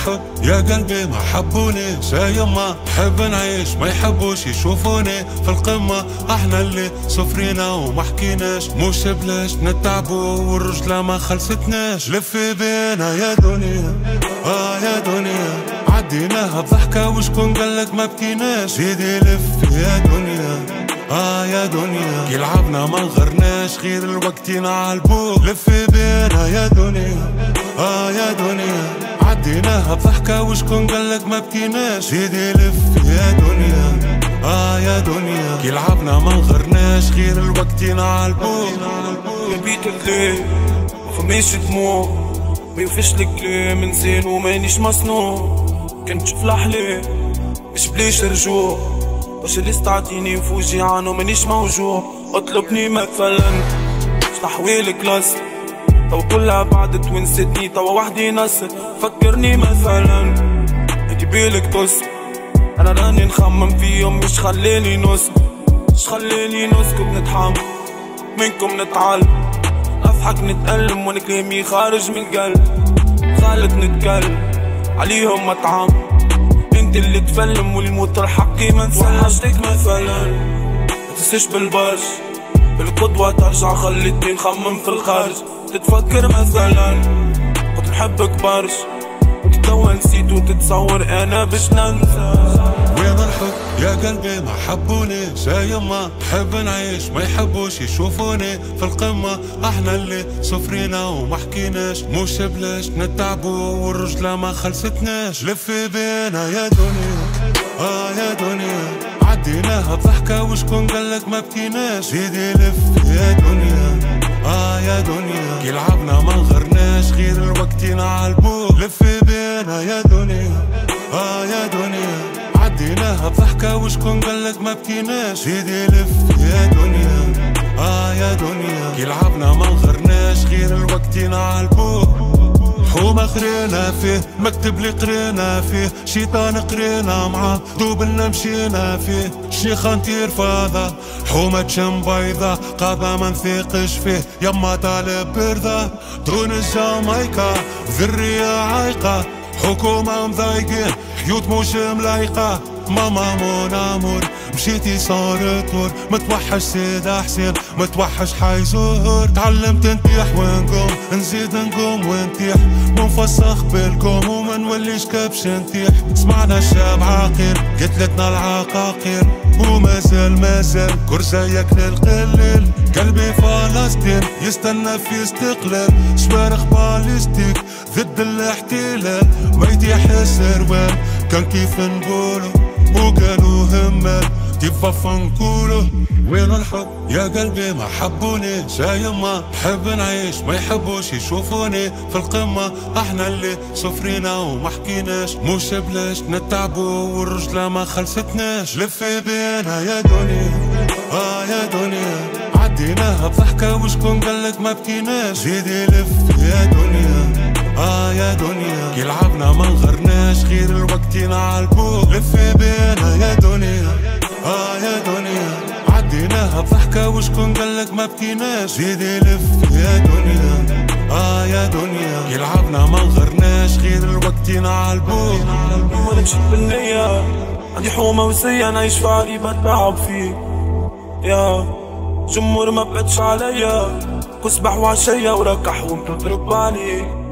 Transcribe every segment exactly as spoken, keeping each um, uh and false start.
الحب يا قلبي ما حبوني زي ما حب نعيش ما يحبوش يشوفوني في القمة. احنا اللي صفرينا وما حكيناش، مش بلاش نتعبوا والرجلة ما خلصتناش. لفي بينا يا دنيا اه يا دنيا، عديناها بضحكة وشكون قالك ما بكيناش. زيدي لف يا دنيا اه يا دنيا، كي لعبنا ما نغرناش غير الوقتين عالبوق. لفي بينا يا دنيا اه يا دنيا، عديناها بضحكة وشكون قالك ما بكيناش. زيدي لف يا دنيا اه يا دنيا، كي لعبنا ما نغرناش غير الوقتين عالبوق. نبيت الليل مفماش دموع، ما يوفيش الكلام انسان ومانيش مصنوع. كنت نشوف الاحلام مش بليش رجوع، واش اللي استعطيني نفوجي عنو مانيش موجوع. اطلبني مثلا شنو احوالك لص، توا كلها بعدت ونستني توا وحدي نص. فكرني مثلا انتي بالك تص، انا راني نخمم فيهم مش خلاني نص، مش خلاني نسكت نتحمل منكم نتعلم. اضحك نتألم وانا كلامي خارج من القلب، خالد نتكلم عليهم مطعم. انت اللي تفلم والموت الحقي ما نسحشتك مثلا. ما تنساش بالبرش بالقدوة ترجع، خلتني نخمم في الخارج. تتفكر مثلا كنت نحبك برش، وانت توا نسيت وتتصور انا باش ننسى. وين الحب يا قلبي ما حبوني زي ما حب نعيش ما يحبوش يشوفوني في القمة. احنا اللي صفرينا وما حكيناش، مش بلاش نتعبوا والرجلة ما خلصتناش. لفي بينا يا دنيا اه يا دنيا، عديناها بضحكة وشكون قالك ما بكيناش. زيدي لف يا دنيا اه يا دنيا، كي لعبنا ما نغرناش غير الوقتين عالبوق. لفي بينا يا دنيا اه يا دنيا، عديناها بضحكة وشكون قالك ما بكيناش. زيدي لف يا دنيا اه يا دنيا، كي لعبنا ما نغرناش غير الوقتين عالبوق. حومة قرينا فيه، مكتب اللي قرينا فيه، شيطان قرينا معاه، دوبلنا مشينا فيه. شيخة نطير فاضة حومة تشم بيضة، قاضى ما نثيقش فيه يما طالب بردة. تونس جامايكا ذرية عايقة، حكومة مضايقين حيوت مش ملايقة. ماما مون امور مشيتي صار تور، متوحش سيدة حسين متوحش حيزور. تعلمت نطيح ونقوم نزيد نقوم ونطيح، منفسخ بالكم وما نوليش كبش نطيح. سمعنا الشاب عاقل قتلتنا العقاقير، ومازال مازال كرزايك للقليل. قلبي فلسطين يستنى في استقلال، شوارخ باليستيك ضد الاحتلال. ما يتيح السروال كان كيف نقولو وقالوا همال كيف نقولو. وين الحب يا قلبي ما حبوني زي ما حب نعيش ما يحبوش يشوفوني في القمة. احنا اللي صفرينا وما حكيناش، مش بلاش نتعبوا والرجلة ما خلصتناش. لفي بينا يا دنيا اه يا دنيا، عديناها بضحكة وشكون قالك ما بكيناش. زيدي لف يا دنيا اه يا دنيا، كي لعبنا ما نغرناش غير الوقتين عالبوق. لفي بينا يا دنيا اه يا دنيا، عديناها بضحكة وشكون قالك ما بكيناش. زيدي لف يا دنيا اه يا دنيا، كي لعبنا ما نغرناش غير الوقتين عالبوق. وانا مشيت بالنية عندي حومة وسيا نعيش في عري بتعب فيه. يا جمهور ما بقتش عليا، كسبح وعشية وركح ومتضرب عليه.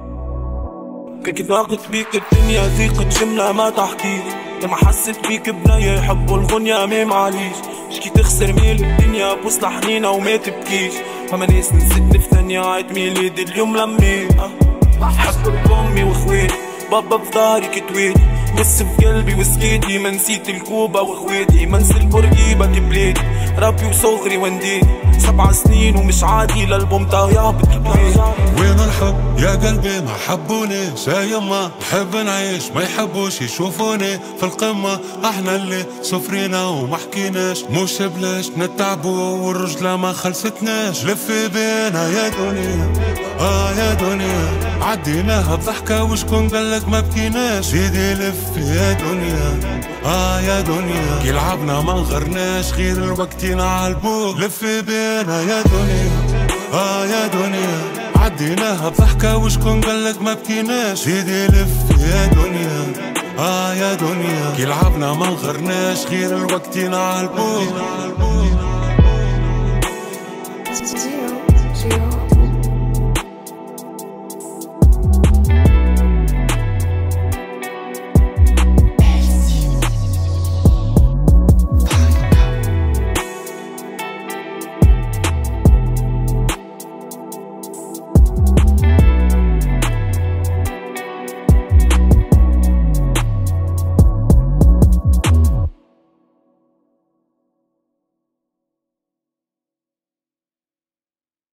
كي ضاقت بيك الدنيا ضيقت جملة ما تحكي، لما حسيت بيك بنية يحبوا الغنية ما معليش. شكي تخسر ميل الدنيا بوصلة حنينة وما تبكيش. فما ناس نسيتني في ثانية عيد ميلادي اليوم لميت. حبك امي واخواتي بابا بظهري كتويتي، بس في قلبي وسكيتي. ما نسيت الكوبا واخواتي، ما نسيت البورقيبة بلادي. ربي وصغري ونديتي سبع سنين ومش عادي للبوم ضايع بتبليتي. وين الحب يا قلبي ما حبوني زي ما حب نعيش ما يحبوش يشوفوني في القمة. احنا اللي صفرينا وما حكيناش، مش بلاش نتعبوا والرجلة ما خلصتناش. لفي بينا يا دنيا اه يا دنيا، عديناها بضحكة وشكون قالك ما بكيناش. زيدي لف يا دنيا اه يا دنيا، كي لعبنا ما نغرناش غير الوقتين عالبوق. لفي بينا يا دنيا اه يا دنيا، عديناها بضحكة وشكون قالك ما بكيناش. زيدي لف يا دنيا اه يا دنيا كي لعبنا ما نغرناش غير الوقتين عالبوز. Zero, zero.